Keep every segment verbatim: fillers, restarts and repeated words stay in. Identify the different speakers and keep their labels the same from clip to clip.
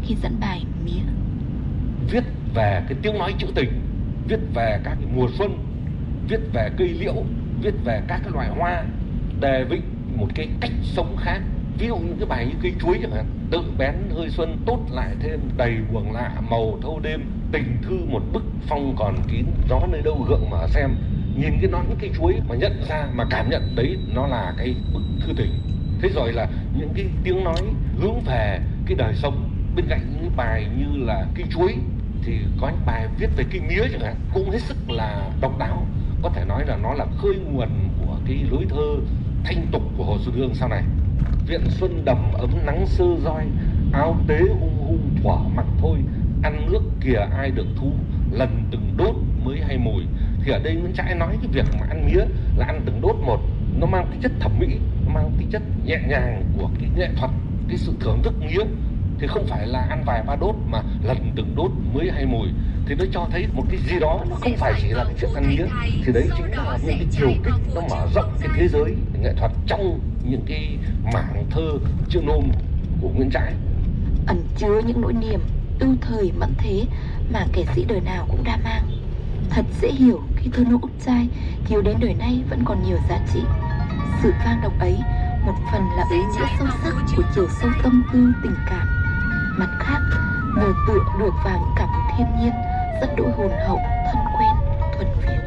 Speaker 1: khi dẫn bài Mía.
Speaker 2: Viết về cái tiếng nói trữ tình, viết về các cái mùa xuân, viết về cây liễu, viết về các cái loài hoa, đề vịnh một cái cách sống khác. Ví dụ những cái bài như cây chuối chẳng hạn: tự bén hơi xuân tốt lại thêm, đầy buồng lạ màu thâu đêm, tình thư một bức phong còn kín, gió nơi đâu gượng mở xem. Nhìn cái nón cây chuối mà nhận ra, mà cảm nhận đấy nó là cái bức thư tình. Thế rồi là những cái tiếng nói hướng về cái đời sống. Bên cạnh những bài như là cây chuối thì có những bài viết về cây mía chẳng hạn, cũng hết sức là độc đáo. Có thể nói là nó là khơi nguồn của cái lối thơ thanh tục của Hồ Xuân Hương sau này. Viện xuân đầm ấm nắng sơ roi, áo tế hung hung thỏa mặc thôi, ăn nước kìa ai được thu, lần từng đốt mới hay mùi. Thì ở đây Nguyễn Trãi nói cái việc mà ăn mía là ăn từng đốt một, nó mang tính chất thẩm mỹ, nó mang tính chất nhẹ nhàng của cái nghệ thuật, cái sự thưởng thức mía. Thì không phải là ăn vài ba đốt mà lần từng đốt mới hay mùi. Thì nó cho thấy một cái gì đó, nó không phải chỉ là cái chuyện ăn mía. Thì đấy chính là những cái chiều kích, nó mở rộng cái thế giới nghệ thuật trong những cái mảng thơ chữ nôm của Nguyễn Trãi,
Speaker 1: ẩn chứa những nỗi niềm ưu thời mẫn thế mà kẻ sĩ đời nào cũng đã mang. Thật dễ hiểu khi thơ nôm Úc Trai thiếu đến đời nay vẫn còn nhiều giá trị. Sự vang độc ấy một phần là ý nghĩa sâu sắc của chiều sâu tâm tư tình cảm, mặt khác nhờ tựa được vào những cảm hứng thiên nhiên rất đỗi hồn hậu, thân quen, thuần việt.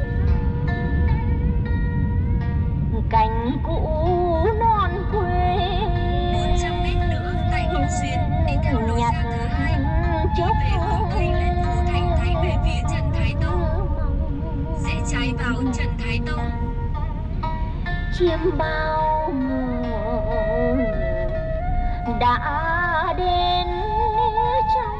Speaker 3: Cánh cũ non quê
Speaker 4: bốn trăm mét nữa tại Ngọc Xuyên đi theo lối ra thứ hai đi về hướng Tây lên Phú Thành Thái về phía Trần Thái Tông, rẽ trái vào Trần Thái Tông.
Speaker 3: Chiêm bao người đã đến trong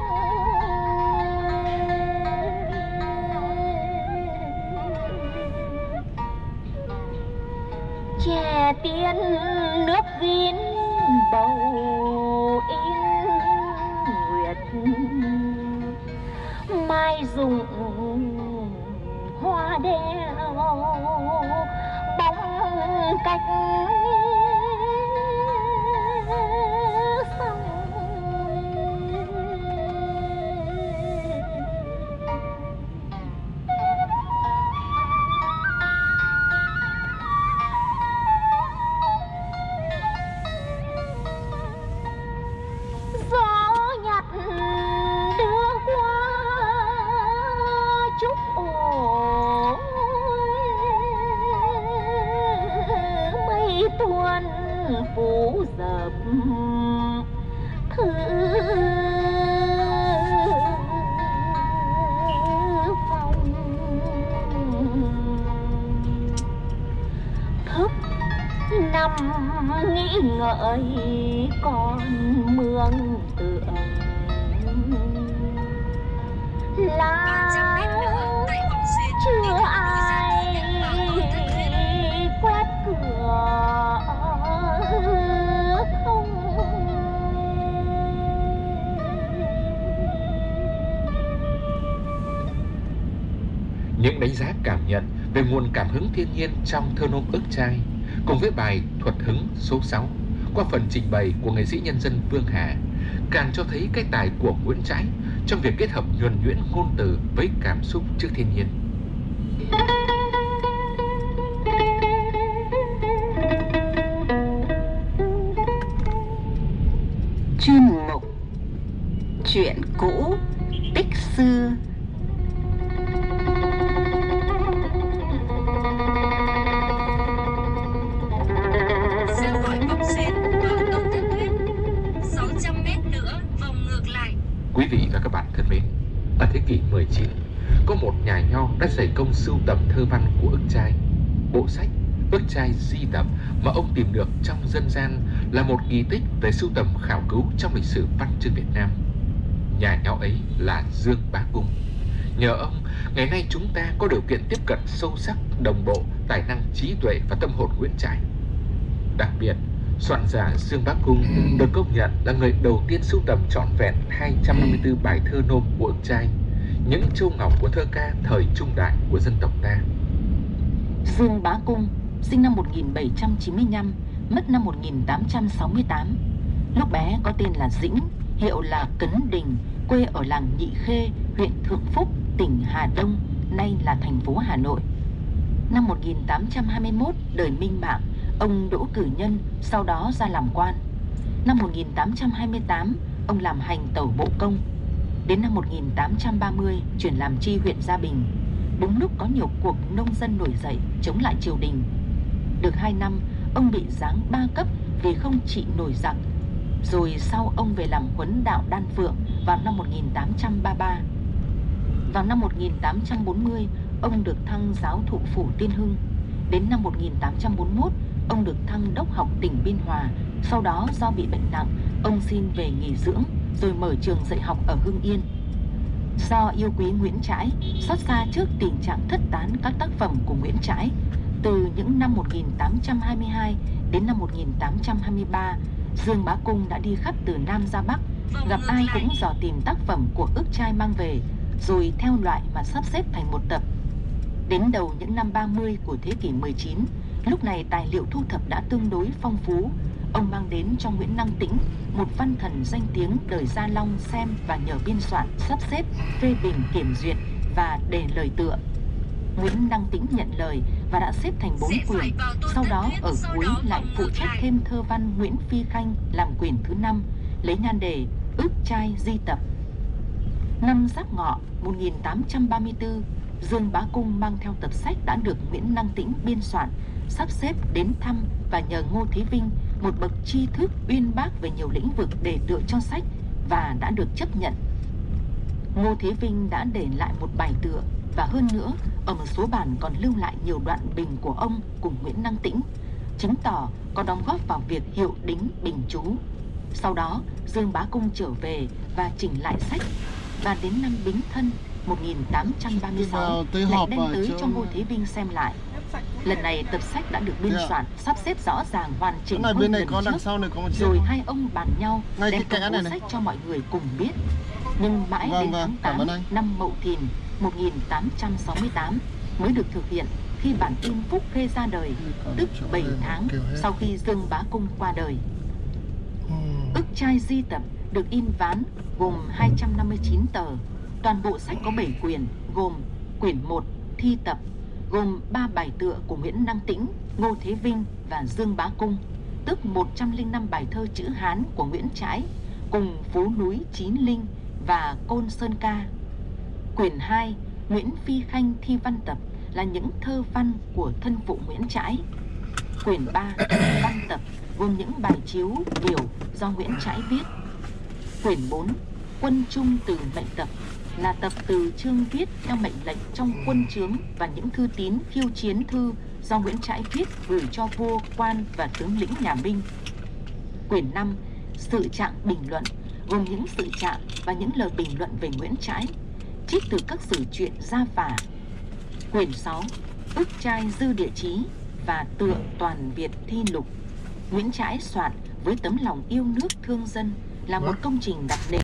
Speaker 3: chè tiên nước vin bầu in nguyệt, mai dùng hoa đeo bóng cách sông. Gió nhặt đưa qua chúc ổ mây tuôn phủ dập thư phong. Thức năm nghĩ ngợi con mương tượng là chưa ai quét cửa không.
Speaker 5: Những đánh giá cảm nhận về nguồn cảm hứng thiên nhiên trong thơ nôm Ức Trai cùng với bài Thuật Hứng số sáu qua phần trình bày của nghệ sĩ nhân dân Vương Hà càng cho thấy cái tài của Nguyễn Trãi trong việc kết hợp nhuần nhuyễn ngôn từ với cảm xúc trước thiên nhiên.
Speaker 1: Chuyên mục Chuyện cũ tích xưa.
Speaker 5: Quý vị và các bạn thân mến, ở thế kỷ mười chín, có một nhà nho đã dày công sưu tầm thơ văn của Ức Trai. Bộ sách Ức Trai Di Tập mà ông tìm được trong dân gian là một kỳ tích về sưu tầm khảo cứu trong lịch sử văn chương Việt Nam. Nhà nho ấy là Dương Bá Cung. Nhờ ông, ngày nay chúng ta có điều kiện tiếp cận sâu sắc, đồng bộ tài năng, trí tuệ và tâm hồn Nguyễn Trãi. Đặc biệt, soạn giả Dương Bá Cung được công nhận là người đầu tiên sưu tầm trọn vẹn hai trăm năm mươi tư bài thơ nôm của Ức Trai, những châu ngọc của thơ ca thời trung đại của dân tộc ta.
Speaker 1: Dương Bá Cung sinh năm một nghìn bảy trăm chín mươi lăm, mất năm một nghìn tám trăm sáu mươi tám. Lúc bé có tên là Dĩnh, hiệu là Cấn Đình, quê ở làng Nhị Khê, huyện Thượng Phúc, tỉnh Hà Đông, nay là thành phố Hà Nội. Năm một nghìn tám trăm hai mươi mốt, đời Minh Mạng, ông đỗ cử nhân, sau đó ra làm quan. Năm một nghìn tám trăm hai mươi tám, ông làm hành tẩu bộ công. Đến năm một nghìn tám trăm ba mươi, chuyển làm tri huyện Gia Bình. Đúng lúc có nhiều cuộc nông dân nổi dậy chống lại triều đình. Được hai năm, ông bị giáng ba cấp vì không trị nổi giặc. Rồi sau ông về làm huấn đạo Đan Phượng vào năm một nghìn tám trăm ba mươi ba. Vào năm một nghìn tám trăm bốn mươi, ông được thăng giáo thụ phủ Tiên Hưng. Đến năm một nghìn tám trăm bốn mươi mốt, ông được thăng đốc học tỉnh Biên Hòa. Sau đó do bị bệnh nặng, ông xin về nghỉ dưỡng, rồi mở trường dạy học ở Hưng Yên. Do yêu quý Nguyễn Trãi, xót xa trước tình trạng thất tán các tác phẩm của Nguyễn Trãi, từ những năm một nghìn tám trăm hai mươi hai đến năm một nghìn tám trăm hai mươi ba, Dương Bá Cung đã đi khắp từ Nam ra Bắc, gặp ai cũng dò tìm tác phẩm của Ức Trai mang về, rồi theo loại mà sắp xếp thành một tập. Đến đầu những năm ba mươi của thế kỷ mười chín, lúc này tài liệu thu thập đã tương đối phong phú. Ông mang đến cho Nguyễn Năng Tĩnh, một văn thần danh tiếng đời Gia Long, xem và nhờ biên soạn, sắp xếp, phê bình, kiểm duyệt và đề lời tựa. Nguyễn Năng Tĩnh nhận lời và đã xếp thành bốn quyển. Sau đó ở cuối lại phụ trách thêm thơ văn Nguyễn Phi Khanh làm quyển thứ năm, lấy nhan đề Ức Trai Di Tập. Năm Giáp Ngọ một nghìn tám trăm ba mươi tư, Dương Bá Cung mang theo tập sách đã được Nguyễn Năng Tĩnh biên soạn, sắp xếp đến thăm và nhờ Ngô Thế Vinh, một bậc tri thức uyên bác về nhiều lĩnh vực, để tựa cho sách và đã được chấp nhận. Ngô Thế Vinh đã để lại một bài tựa, và hơn nữa, ở một số bản còn lưu lại nhiều đoạn bình của ông cùng Nguyễn Năng Tĩnh, chứng tỏ có đóng góp vào việc hiệu đính bình chú. Sau đó, Dương Bá Cung trở về và chỉnh lại sách, và đến năm Bính Thân một nghìn tám trăm ba mươi sáu lại đem tới cho Ngô Thế Vinh xem lại. Lần này tập sách đã được biên soạn, sắp xếp rõ ràng, hoàn chỉnh hơn lần trước. Rồi hai ông bàn nhau đem công bố sách cho mọi người cùng biết. Nhưng mãi đến tháng tám năm Mậu Thìn một nghìn tám trăm sáu mươi tám mới được thực hiện, khi bản in Phúc Khê ra đời, tức bảy tháng sau khi Dương Bá Cung qua đời. Ức Trai Di Tập được in ván gồm hai trăm năm mươi chín tờ. Toàn bộ sách có bảy quyển, gồm quyển một Thi Tập, gồm ba bài tựa của Nguyễn Năng Tĩnh, Ngô Thế Vinh và Dương Bá Cung, tức một trăm lẻ năm bài thơ chữ Hán của Nguyễn Trãi, cùng Phố Núi Chín Linh và Côn Sơn Ca. Quyển hai Nguyễn Phi Khanh Thi Văn Tập là những thơ văn của thân phụ Nguyễn Trãi. Quyển ba Văn Tập gồm những bài chiếu biểu do Nguyễn Trãi viết. Quyển bốn Quân Trung Từ Mệnh Tập là tập từ chương viết theo mệnh lệnh trong quân trướng và những thư tín khiêu chiến thư do Nguyễn Trãi viết gửi cho vua, quan và tướng lĩnh nhà Minh. Quyển năm Sự Trạng Bình Luận gồm những sự trạng và những lời bình luận về Nguyễn Trãi, trích từ các sử truyện gia phả. Quyển sáu Ức Trai Dư Địa Chí và Tựa Toàn Việt Thi Lục, Nguyễn Trãi soạn với tấm lòng yêu nước thương dân, là một công trình đặt nền